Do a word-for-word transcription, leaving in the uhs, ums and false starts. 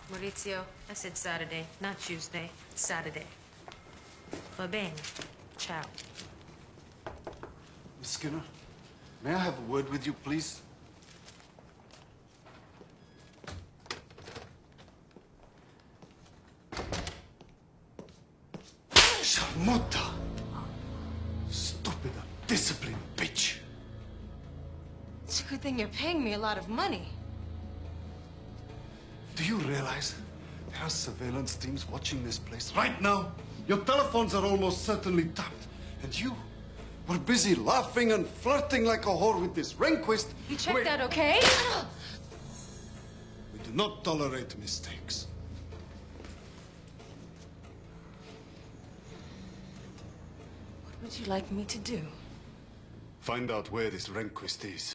Maurizio, I said Saturday, not Tuesday. Saturday. Va bene. Ciao. Miss Skinner, may I have a word with you, please? Sharmuta! Stupid, undisciplined bitch! It's a good thing you're paying me a lot of money. Do you realize there are surveillance teams watching this place right now? Your telephones are almost certainly tapped. And you were busy laughing and flirting like a whore with this Rehnquist. You checked Wait. that, okay? We do not tolerate mistakes. What would you like me to do? Find out where this Rehnquist is.